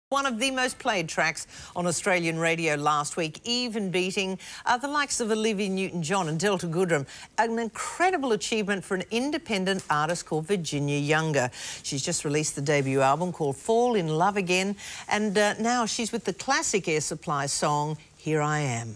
One of the most played tracks on Australian radio last week, even beating the likes of Olivia Newton-John and Delta Goodrem. An incredible achievement for an independent artist called Virginia Younger. She's just released the debut album called Fall in Love Again, and now she's with the classic Air Supply song, Here I Am.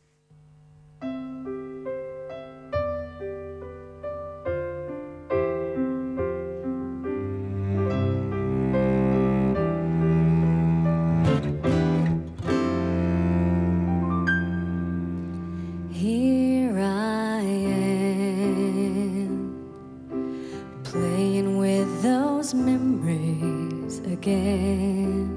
Here I am, playing with those memories again.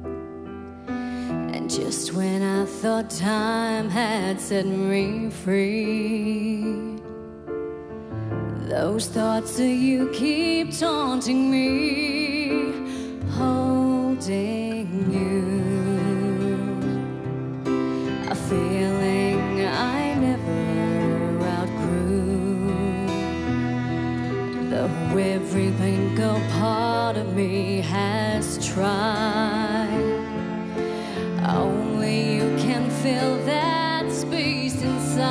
And just when I thought time had set me free, those thoughts of you keep taunting me, holding you. A feeling I never outgrew, though every single part of me has tried. Only you can fill that space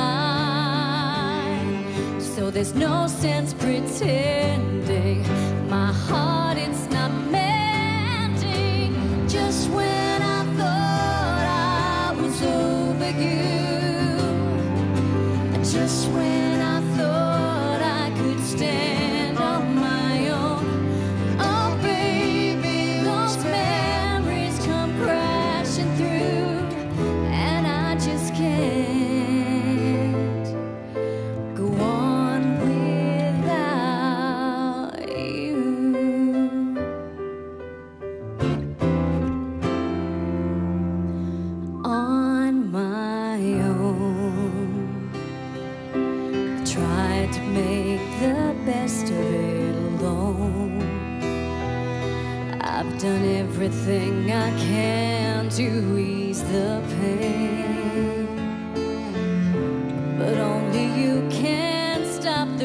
inside. So there's no sense pretending my heart it's not mending. Just when I thought I was over you, just when I thought I could stand on my own, oh baby, those memories come crashing through, and I just can't go on without you. On my own, tried to make the best of it alone. I've done everything I can to ease the pain, but only you can stop the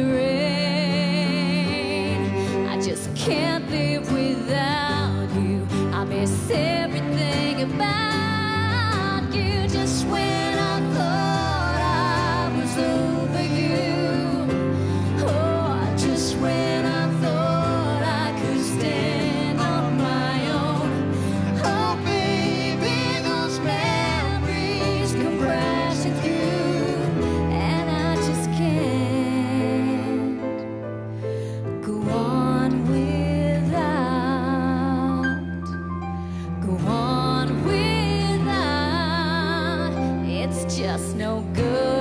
rain. I just can't live without you. I miss everything about you. Just when I thought I was over you, oh, just when I thought I could stand on my own, oh baby, those memories come crashing through, and I just can't go on without, it's just no good.